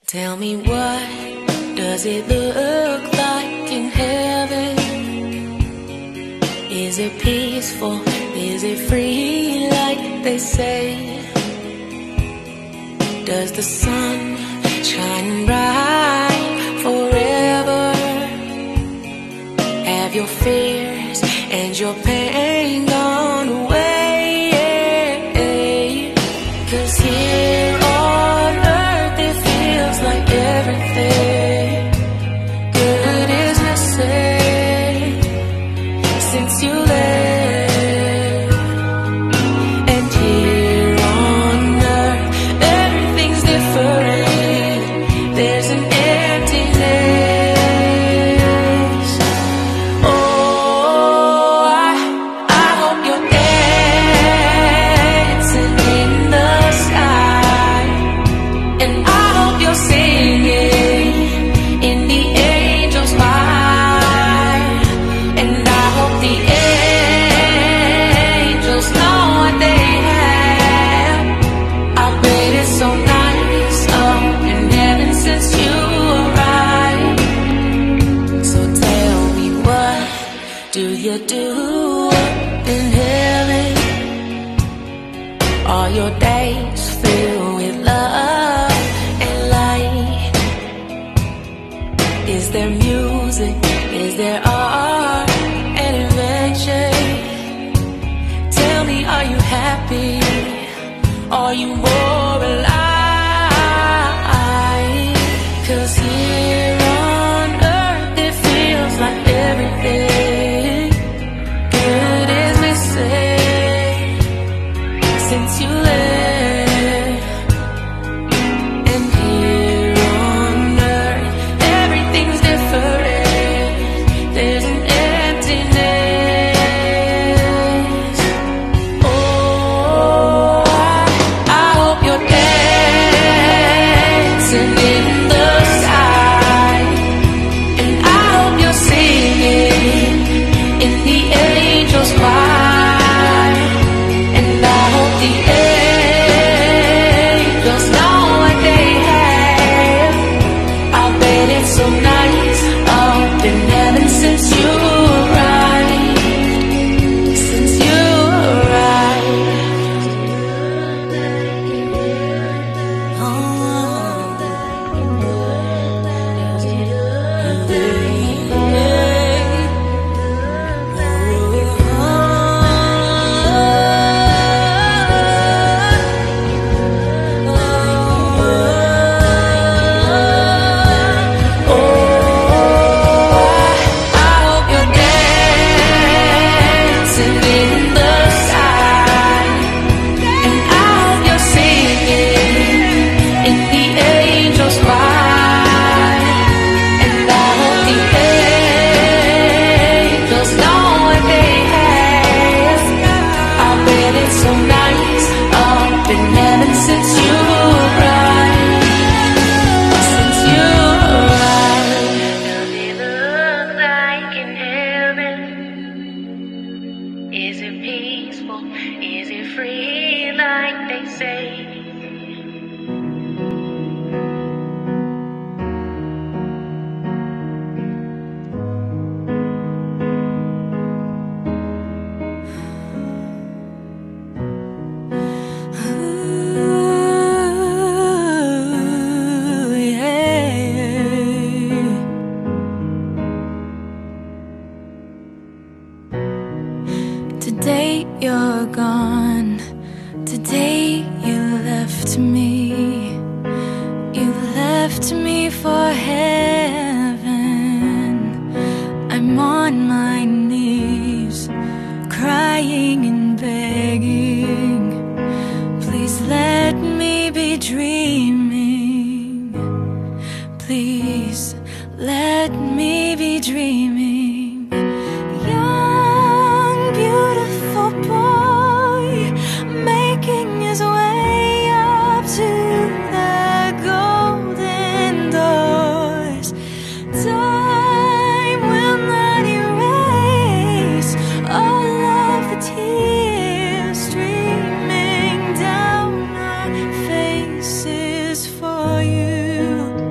Tell me, what does it look like in heaven? Is it peaceful? Is it free like they say? Does the sun shine bright forever? Have your fears and your pain gone away? 'Cause here on earth it feels like everything good is missing since you left. And here on earth everything's different. There's an emptiness. Oh, I hope you're dancing in the sky, and I hope you're singing in the angels' choir, and I hope the angels know what they have. I bet it's so nice up in heaven since you arrived. So tell me, what do you do up in heaven? Are your days filled with love and light? Is there music? Is there art and invention? Tell me, are you happy? Are you more alive? 'Cause here on earth it feels like everything good is missing since you left. And here on earth everything's different. There's an emptiness. Oh, I hope you're dancing in the sky, and I hope you're singing in the angels' choir, and I hope the angels know what they have. I bet it's so nice up in heaven since you arrived. Since you arrived. I hope you're dancing in the sky, and I hope you're singing in the angels' choir, and I hope the angels know what they have. I bet it's so nice up in heaven since you arrived. Since you arrived. Does it look like in heaven? Is it peaceful? Is it free like they say? Ooh, yeah. Today you're gone. Today you left me. You left me for heaven. I'm on my knees, crying and begging. Please let me be dreaming. Please let me be dreaming. Young, beautiful boy, making his way up to the golden doors. Time will not erase all of the tears streaming down our faces for you.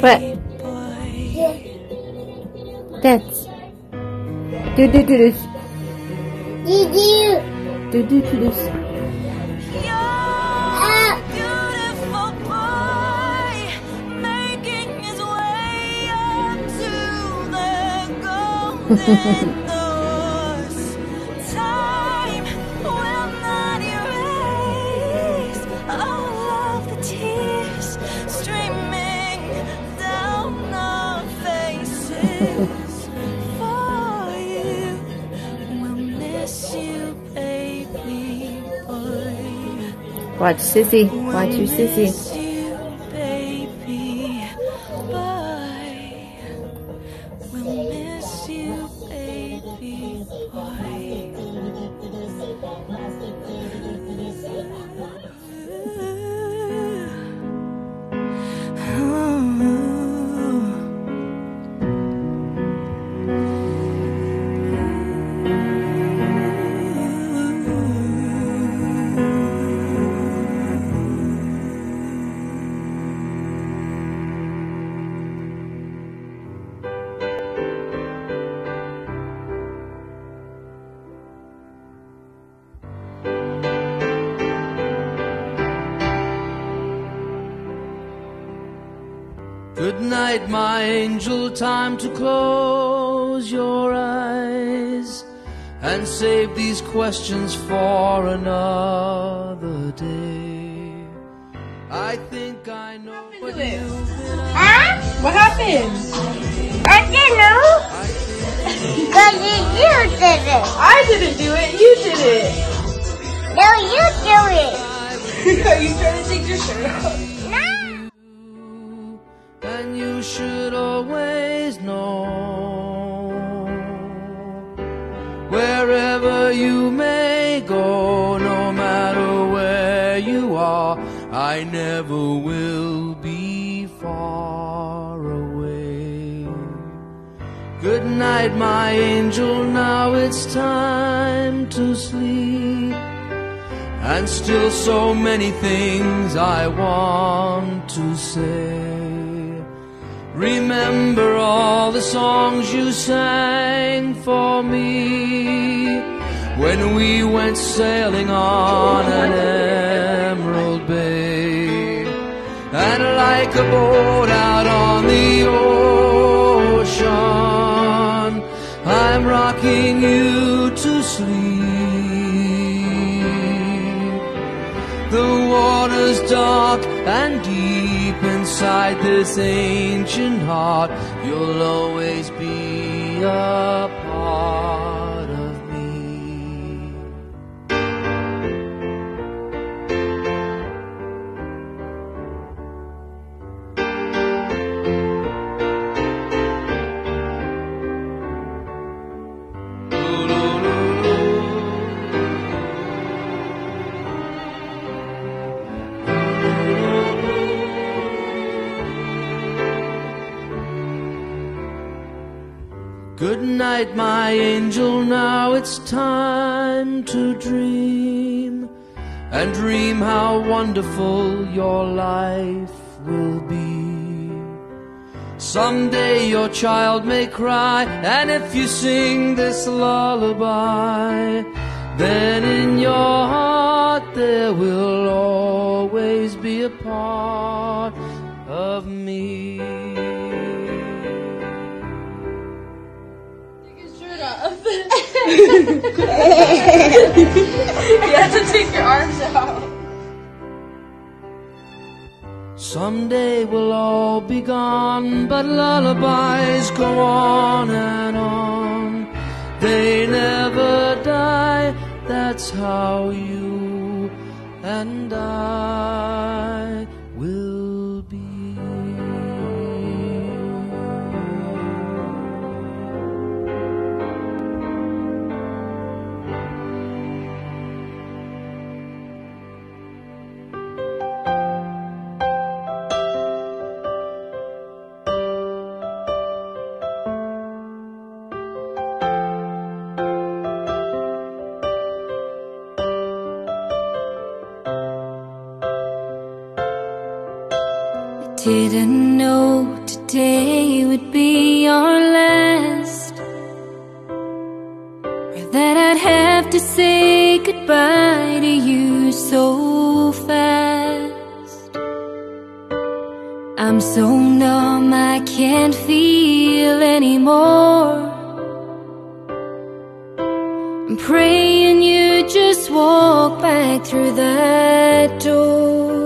What? Dance. Do this. Do this. Beautiful boy, making his way up to the golden doors. Time will not erase all of the tears streaming down our faces. For you, we'll miss you, baby boy. Watch Sissy. Watch your Sissy. Miss you, baby boy. We'll miss you, baby boy. Good night, my angel, time to close your eyes and save these questions for another day. I think I know what you've been Huh? What happened? I didn't know. But you did it. I didn't do it. You did it. No, you do it. Are you trying to take your shirt off? No. and you should always know, wherever you may go, no matter where you are, I never will be far away. Good night, my angel, now it's time to sleep, and still so many things I want to say. Remember all the songs you sang for me when we went sailing on an emerald bay. And like a boat out on the ocean, I'm rocking you to sleep. The water's dark and deep inside this ancient heart. You'll always be a part of me. Good night, my angel, now it's time to dream, and dream how wonderful your life will be. Someday your child may cry, and if you sing this lullaby, then in your heart there will always be a part of me. You have to take your arms out. Someday we'll all be gone, but lullabies go on and on. They never die, that's how you and I will be. didn't know today would be our last, or that I'd have to say goodbye to you so fast. I'm so numb I can't feel anymore. I'm praying you just walk back through that door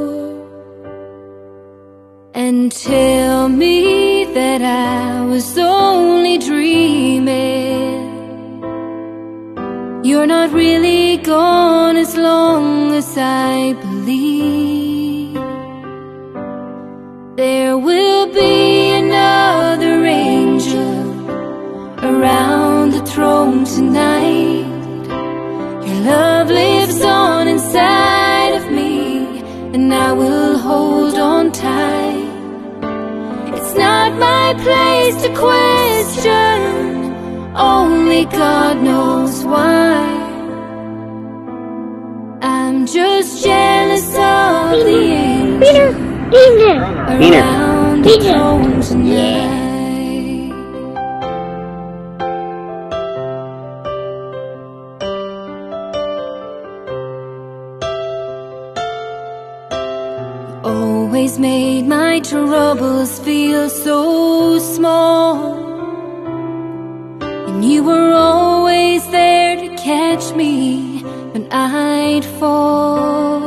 and tell me that I was only dreaming. You're not really gone as long as I believe. There will be another angel around the throne tonight. Your love lives on inside of me, and I will hold on tight. It's not my place to question, only God knows why. I'm just jealous of the angel around the throne tonight. Always made my troubles feel so small, and you were always there to catch me when I'd fall.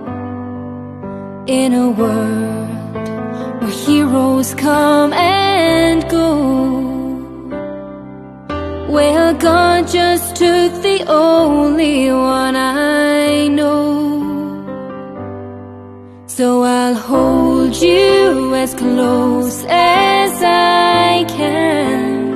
In a world where heroes come and go, well, God just took the only one I know. So I'll hold you as close as I can,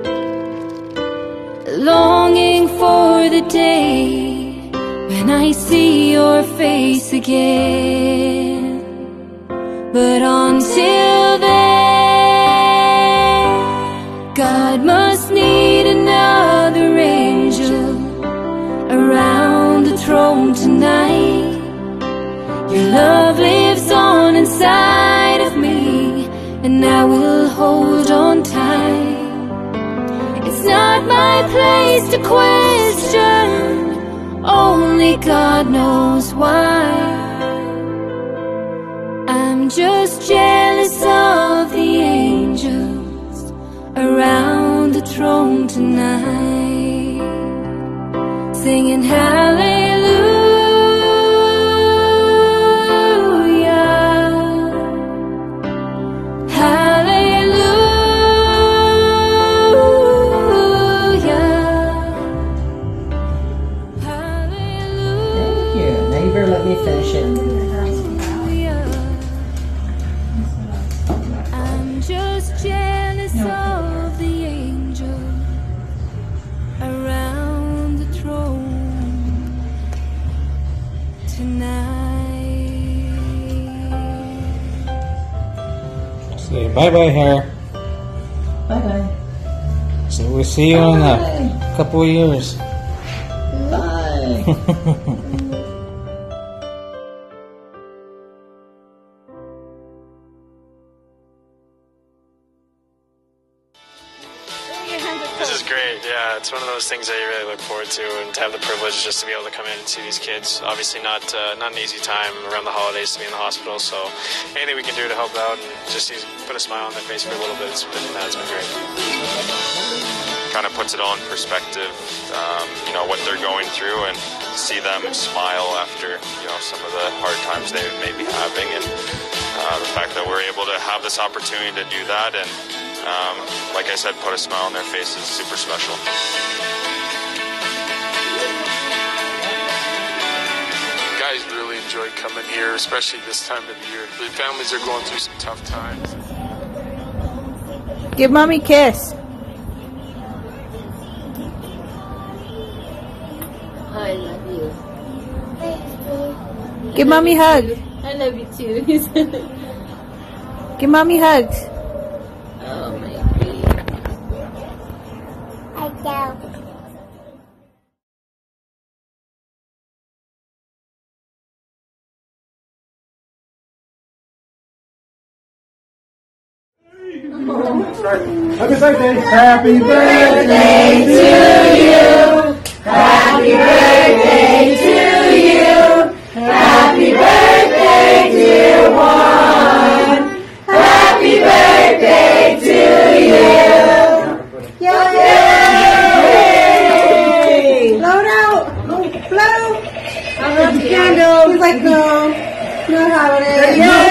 longing for the day when I see your face again. But until then, God must need another angel around the throne tonight. Your love lives on inside of me, and I will hold on tight. It's not my place to question, only God knows why. I'm just jealous of the angels around the throne tonight, singing hallelujah. Let me finish it. I'm just jealous of the angel around the throne tonight. Say bye-bye, hair. Bye-bye. So we'll see you in a couple of years. Bye. This is great, yeah. It's one of those things that you really look forward to, and to have the privilege just to be able to come in and see these kids. Obviously not an easy time around the holidays to be in the hospital, so anything we can do to help out and just put a smile on their face for a little bit, it's been great. Kind of puts it all in perspective, you know, what they're going through, and see them smile after, you know, some of the hard times they may be having, and the fact that we're able to have this opportunity to do that, and like I said, put a smile on their face is super special. Guys really enjoy coming here, especially this time of the year. The families are going through some tough times. Give mommy a kiss. I love you. Give mommy a hug. I love you too. Give mommy hugs. Oh my baby. I don't. Happy birthday! Happy birthday to you! Happy birthday to you! Happy birthday, dear Juan! Happy birthday to you! Yay! Blow it out! Blow! Candle! He's like, no. No holiday. Yay!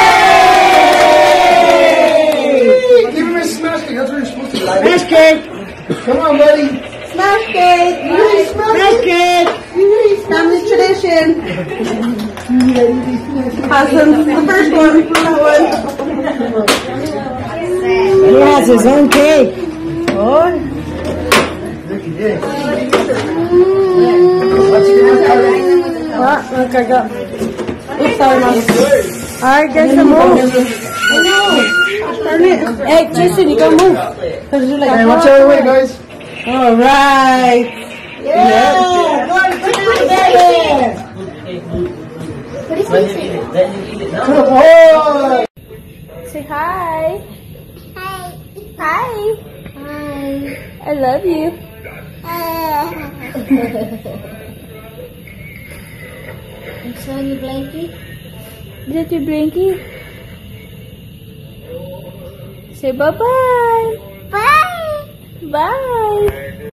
Give him a smash cake. That's what you're supposed to do. Smash cake! Come on, buddy. Smash cake! Smash cake! Family tradition. Awesome. The first one. That one. He has his own cake. Oh. What? Look, I got. Oops, sorry, Mom. Alright, get some more. Turn it. Hey, Jason, you gotta move. Hey, watch out of the way, guys. Alright. Yeah! Good boy! Say hi. Hi. Hi. Hi. I love you. I'm showing you blankie. Is that your blankie? Say bye-bye. Bye. Bye.